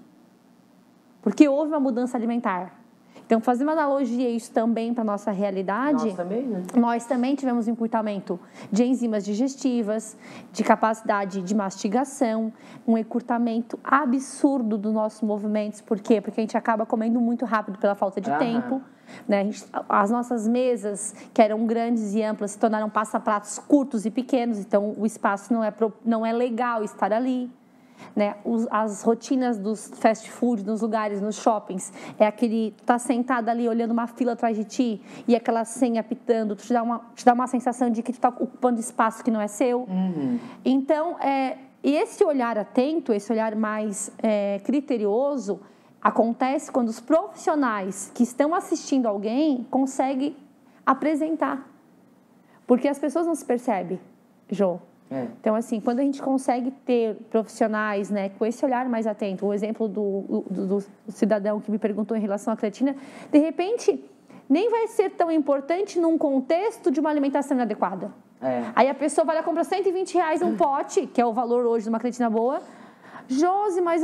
Porque houve uma mudança alimentar. Então, fazer uma analogia isso também para a nossa realidade... Nós também, né? Nós também tivemos um encurtamento de enzimas digestivas, de capacidade de mastigação, um encurtamento absurdo dos nossos movimentos. Por quê? Porque a gente acaba comendo muito rápido pela falta de tempo. Né? As nossas mesas, que eram grandes e amplas, se tornaram passapratos curtos e pequenos. Então, o espaço não é legal estar ali. Né? As rotinas dos fast food nos lugares, nos shoppings, tá sentado ali olhando uma fila atrás de ti e aquela senha apitando, te dá uma sensação de que tu tá ocupando espaço que não é seu. Então, esse olhar atento, esse olhar mais criterioso, acontece quando os profissionais que estão assistindo alguém conseguem apresentar. Porque as pessoas não se percebem, Jô. Então, assim, quando a gente consegue ter profissionais, né, com esse olhar mais atento, o exemplo do cidadão que me perguntou em relação à creatina, de repente, nem vai ser tão importante num contexto de uma alimentação inadequada. Aí a pessoa vai lá e compra R$120 um pote, que é o valor hoje de uma creatina boa. Josi, mas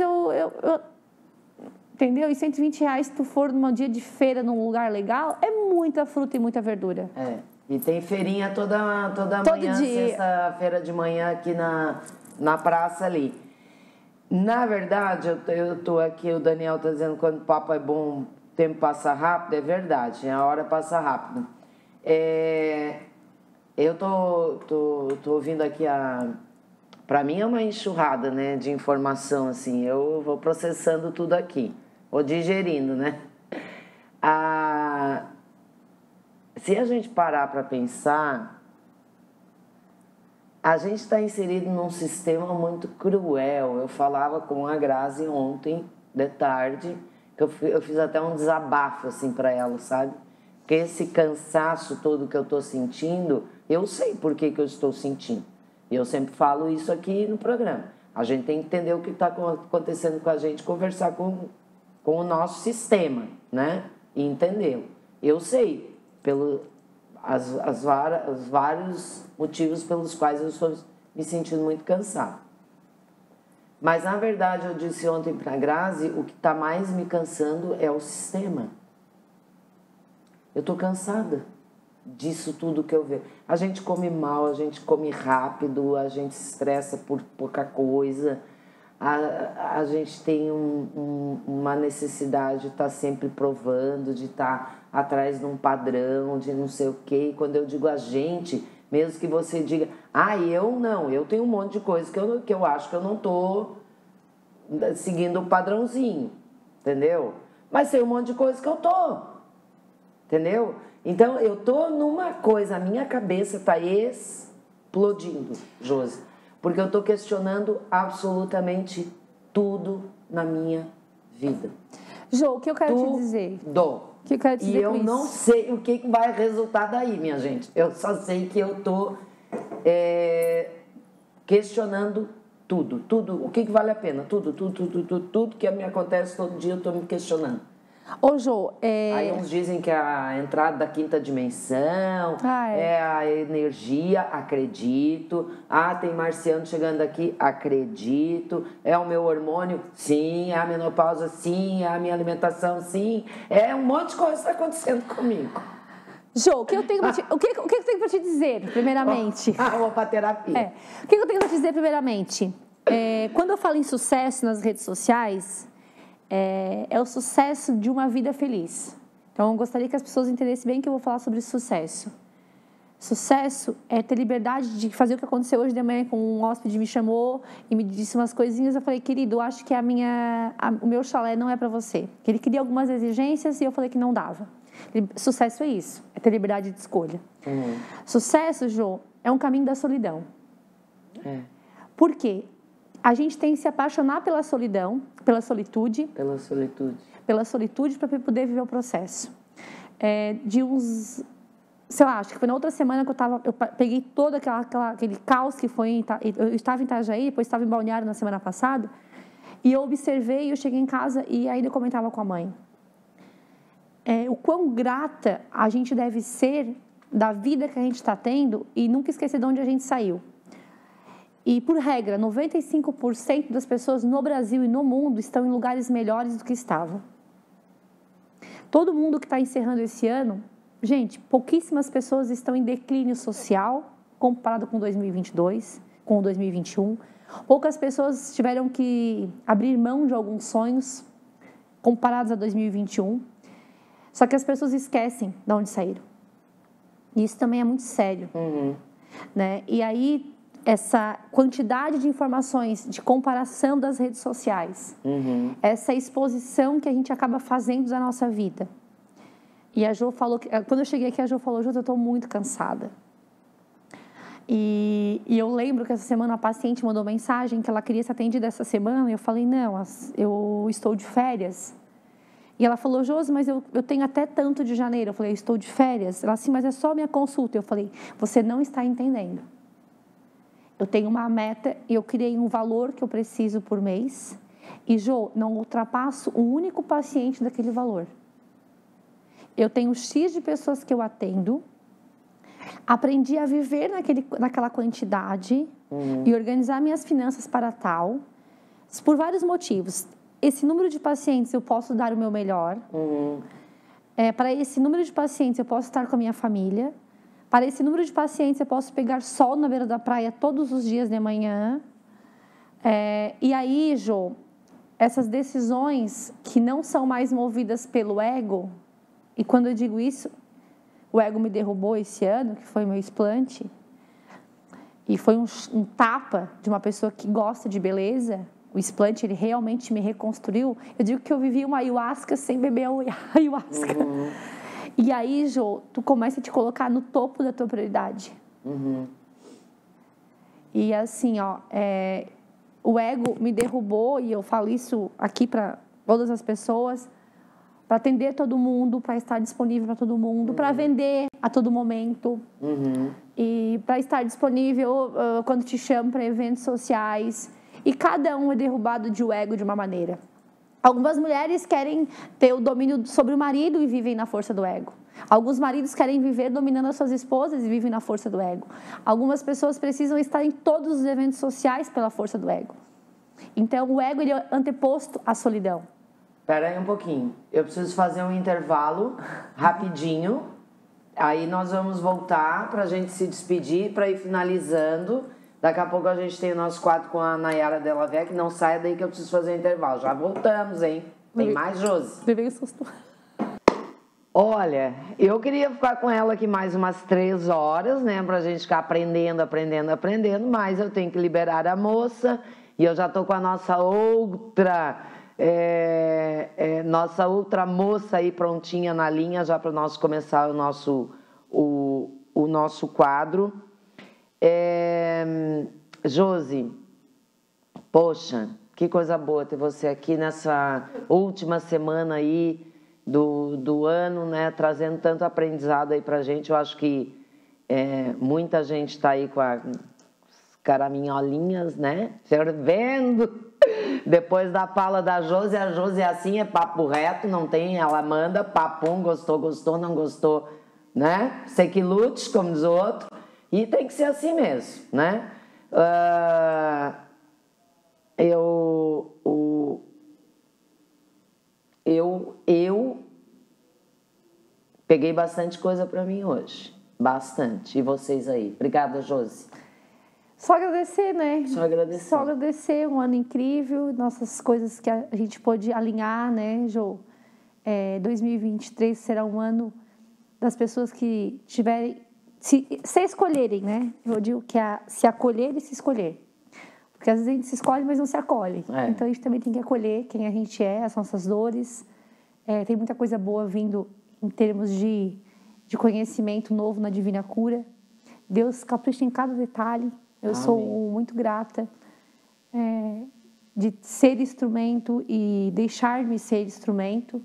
entendeu? E R$120, se tu for num dia de feira, num lugar legal, é muita fruta e muita verdura. E tem feirinha toda manhã, sexta-feira de manhã, aqui na praça ali. Na verdade, eu tô aqui, o Daniel tá dizendo que quando o papo é bom, o tempo passa rápido, é verdade, a hora passa rápido. Eu tô ouvindo aqui para mim é uma enxurrada, né, de informação, assim, eu vou processando tudo aqui, vou digerindo, né. Se a gente parar para pensar, a gente está inserido num sistema muito cruel. Eu falava com a Grazi ontem, de tarde, que eu fiz até um desabafo assim para ela, sabe? Porque esse cansaço todo que eu estou sentindo, eu sei por que eu estou sentindo. E eu sempre falo isso aqui no programa. A gente tem que entender o que está acontecendo com a gente, conversar com o nosso sistema, né? E entendê-lo. Eu sei os vários motivos pelos quais eu estou me sentindo muito cansado. Mas, na verdade, eu disse ontem para a Grazi, o que está mais me cansando é o sistema. Eu estou cansada disso tudo que eu vejo. A gente come mal, a gente come rápido, a gente se estressa por pouca coisa, a gente tem uma necessidade de estar sempre provando, de estar atrás de um padrão, de não sei o quê. E quando eu digo a gente, mesmo que você diga, eu tenho um monte de coisa que eu acho que eu não estou seguindo o padrãozinho, entendeu? Mas tem um monte de coisa que eu estou, entendeu? Então, eu estou numa coisa, a minha cabeça está explodindo, Josi, porque eu estou questionando absolutamente tudo na minha vida. Jô, o que eu quero te dizer? Que eu quero dizer e eu não sei o que vai resultar daí, minha gente. Eu só sei que eu estou questionando tudo. O que vale a pena? Tudo que me acontece todo dia eu estou me questionando. Ô, Jô, Aí uns dizem que é a entrada da quinta dimensão, é a energia, acredito. Tem marciano chegando aqui, acredito. É o meu hormônio? Sim. É a menopausa? Sim. É a minha alimentação? Sim. É um monte de coisa que está acontecendo comigo. Jô, o que eu tenho para te dizer, primeiramente? Vou para terapia. O que eu tenho para te dizer, primeiramente? Quando eu falo em sucesso nas redes sociais, é o sucesso de uma vida feliz. Então, eu gostaria que as pessoas entendessem bem que eu vou falar sobre sucesso. Sucesso é ter liberdade de fazer o que aconteceu hoje de manhã, com um hóspede me chamou e me disse umas coisinhas. Eu falei, querido, eu acho que o meu chalé não é para você. Ele queria algumas exigências e eu falei que não dava. Sucesso é isso, é ter liberdade de escolha. Sucesso, Jô, é um caminho da solidão. Por quê? A gente tem que se apaixonar pela solidão, pela solitude. Pela solitude. Pela solitude para poder viver o processo. Sei lá, acho que foi na outra semana que eu peguei todo aquele caos que foi, eu estava em Itajaí, depois estava em Balneário na semana passada, e eu observei, eu cheguei em casa e ainda eu comentava com a mãe. O quão grata a gente deve ser da vida que a gente está tendo e nunca esquecer de onde a gente saiu. E, por regra, 95% das pessoas no Brasil e no mundo estão em lugares melhores do que estavam. Todo mundo que está encerrando esse ano, gente, pouquíssimas pessoas estão em declínio social comparado com 2022, com 2021. Poucas pessoas tiveram que abrir mão de alguns sonhos comparados a 2021. Só que as pessoas esquecem de onde saíram. E isso também é muito sério. Né? E aí, essa quantidade de informações, de comparação das redes sociais, essa exposição que a gente acaba fazendo da nossa vida. E a Jo falou, quando eu cheguei aqui, a Jo falou, Jo, eu estou muito cansada. E eu lembro que essa semana a paciente mandou mensagem que ela queria ser atendida essa semana, e eu falei, não, eu estou de férias. E ela falou, Josi, mas eu tenho até tanto de janeiro. Eu falei, eu estou de férias. Ela, sim, mas é só minha consulta. Eu falei, você não está entendendo. Eu tenho uma meta e eu criei um valor que eu preciso por mês. E, Jo, não ultrapasso um único paciente daquele valor. Eu tenho X de pessoas que eu atendo. Aprendi a viver naquela quantidade e organizar minhas finanças para tal. Por vários motivos. Esse número de pacientes eu posso dar o meu melhor. Para esse número de pacientes eu posso estar com a minha família. Para esse número de pacientes eu posso pegar sol na beira da praia todos os dias de manhã. E aí, Jo, essas decisões que não são mais movidas pelo ego, e quando eu digo isso, o ego me derrubou esse ano, que foi meu explante, e foi um tapa de uma pessoa que gosta de beleza. O explante, ele realmente me reconstruiu. Eu digo que eu vivi uma ayahuasca sem beber ayahuasca. E aí, Jo, tu começa a te colocar no topo da tua prioridade. E assim, o ego me derrubou, e eu falo isso aqui para todas as pessoas, para atender todo mundo, para estar disponível para todo mundo, para vender a todo momento. E para estar disponível quando te chamam para eventos sociais. E cada um é derrubado de ego de uma maneira. Algumas mulheres querem ter o domínio sobre o marido e vivem na força do ego. Alguns maridos querem viver dominando as suas esposas e vivem na força do ego. Algumas pessoas precisam estar em todos os eventos sociais pela força do ego. Então, o ego, ele é anteposto à solidão. Espera aí um pouquinho. Eu preciso fazer um intervalo rapidinho. Aí nós vamos voltar para a gente se despedir, para ir finalizando. Daqui a pouco a gente tem o nosso quadro com a Nayara Della Vecchia. Não saia daí que eu preciso fazer um intervalo. Já voltamos, hein? Tem mais, Josi? Levei um susto. Olha, eu queria ficar com ela aqui mais umas 3 horas, né? Pra gente ficar aprendendo, mas eu tenho que liberar a moça. E eu já tô com a nossa outra moça aí prontinha na linha, já para nós começar o nosso quadro. Josi, poxa, que coisa boa ter você aqui nessa última semana aí do ano, né? Trazendo tanto aprendizado aí pra gente. Eu acho que muita gente está aí com as caraminholinhas, né? Fervendo. Depois da fala da Josi, a Josi assim, é papo reto, não tem, ela manda papum, gostou, não gostou, né? Sei que lute, como diz o outro. E tem que ser assim mesmo, né? Peguei bastante coisa pra mim hoje. Bastante. E vocês aí? Obrigada, Josi. Só agradecer, né? Só agradecer. Só agradecer, um ano incrível, nossas coisas que a gente pôde alinhar, né, Jô? 2023 será um ano das pessoas que tiverem, se escolherem, né? Eu digo que é se acolher e se escolher. Porque às vezes a gente se escolhe, mas não se acolhe. Então a gente também tem que acolher quem a gente é, as nossas dores. Tem muita coisa boa vindo em termos de conhecimento novo na Divina Cura. Deus capricha em cada detalhe. Eu sou muito grata de ser instrumento e deixar-me ser instrumento.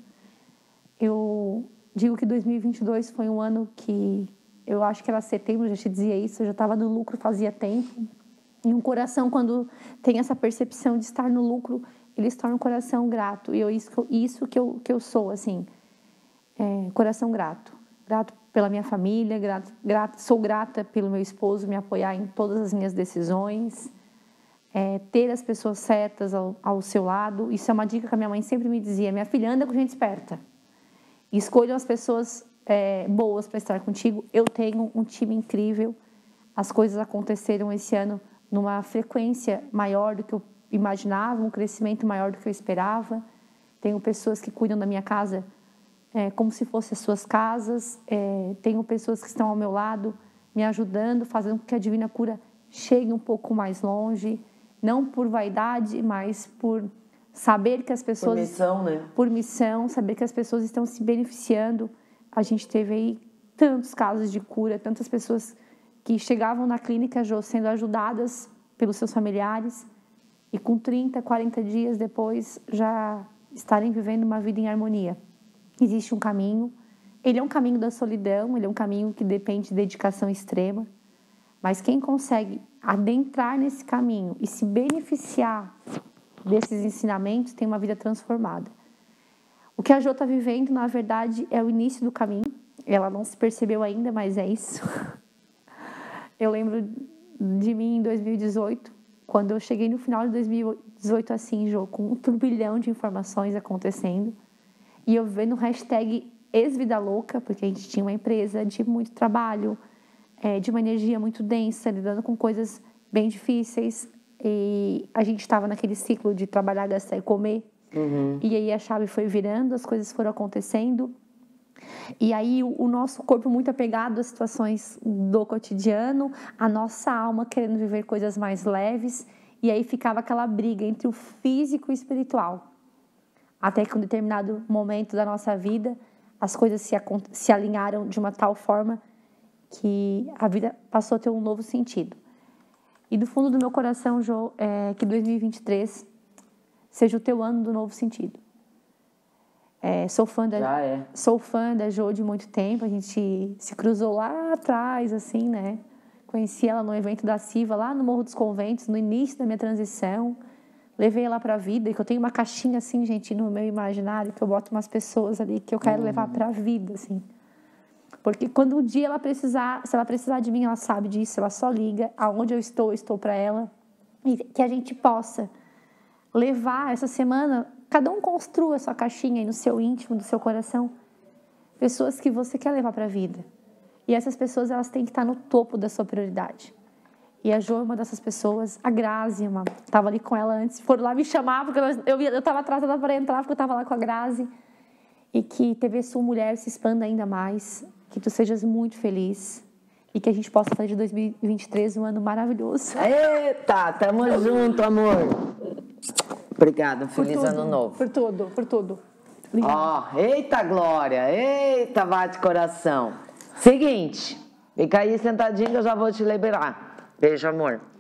Eu digo que 2022 foi um ano que eu acho que era setembro, já te dizia isso, eu já estava no lucro fazia tempo. E um coração, quando tem essa percepção de estar no lucro, ele se torna um coração grato. E isso que eu sou, assim, coração grato. Grato pela minha família, sou grata pelo meu esposo me apoiar em todas as minhas decisões, ter as pessoas certas ao seu lado. Isso é uma dica que a minha mãe sempre me dizia: minha filha, anda com gente esperta. Escolham as pessoas boas para estar contigo. Eu tenho um time incrível. As coisas aconteceram esse ano numa frequência maior do que eu imaginava, um crescimento maior do que eu esperava. Tenho pessoas que cuidam da minha casa como se fossem as suas casas. Tenho pessoas que estão ao meu lado, me ajudando, fazendo com que a Divina Cura chegue um pouco mais longe. Não por vaidade, mas por saber que as pessoas... Por missão, né? Por missão, saber que as pessoas estão se beneficiando. A gente teve aí tantos casos de cura, tantas pessoas que chegavam na clínica, Jô, sendo ajudadas pelos seus familiares e com 30, 40 dias depois já estarem vivendo uma vida em harmonia. Existe um caminho, ele é um caminho da solidão, ele é um caminho que depende de dedicação extrema, mas quem consegue adentrar nesse caminho e se beneficiar desses ensinamentos tem uma vida transformada. O que a Jô está vivendo, na verdade, é o início do caminho. Ela não se percebeu ainda, mas é isso. Eu lembro de mim em 2018, quando eu cheguei no final de 2018 assim, Jô, com um turbilhão de informações acontecendo, e eu vendo o hashtag ex-vida louca, porque a gente tinha uma empresa de muito trabalho, de uma energia muito densa, lidando com coisas bem difíceis, e a gente estava naquele ciclo de trabalhar, gastar e comer. E aí a chave foi virando, as coisas foram acontecendo. E aí o nosso corpo muito apegado às situações do cotidiano, a nossa alma querendo viver coisas mais leves. E aí ficava aquela briga entre o físico e o espiritual. Até que em um determinado momento da nossa vida, as coisas se alinharam de uma tal forma que a vida passou a ter um novo sentido. E do fundo do meu coração, Jô, que 2023 seja o teu ano do novo sentido. Sou fã da Jô de muito tempo. A gente se cruzou lá atrás, assim, né? Conheci ela no evento da Siva, lá no Morro dos Conventos, no início da minha transição. Levei ela para a vida, e que eu tenho uma caixinha, assim, gente, no meu imaginário, que eu boto umas pessoas ali que eu quero levar para a vida, assim. Porque quando um dia ela precisar, se ela precisar de mim, ela sabe disso, ela só liga. Aonde eu estou para ela. E que a gente possa levar essa semana, cada um construa a sua caixinha aí no seu íntimo, do seu coração, pessoas que você quer levar para a vida. E essas pessoas, elas têm que estar no topo da sua prioridade. E a Jô é uma dessas pessoas. A Grazi, estava ali com ela antes, foram lá me chamar, porque eu estava atrasada para entrar, porque eu estava lá com a Grazi. E que TV Sul Mulher se expanda ainda mais, que tu sejas muito feliz e que a gente possa fazer de 2023 um ano maravilhoso. Eita, tamo junto, amor. Obrigada, feliz ano novo. Por tudo. Eita glória, eita bate coração. Seguinte, fica aí sentadinho que eu já vou te liberar. Beijo, amor.